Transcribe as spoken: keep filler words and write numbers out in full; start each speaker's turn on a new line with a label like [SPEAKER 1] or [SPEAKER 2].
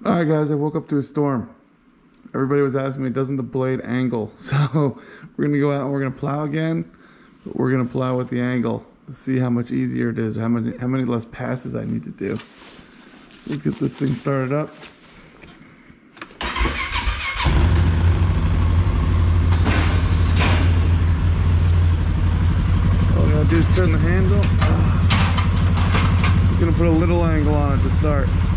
[SPEAKER 1] All right, guys, I woke up to a storm. Everybody was asking me, doesn't the blade angle? So we're gonna go out and we're gonna plow again, but we're gonna plow with the angle to see how much easier it is, how many, how many less passes I need to do. So let's get this thing started up. All I gotta do is turn the handle. Just gonna put a little angle on it to start.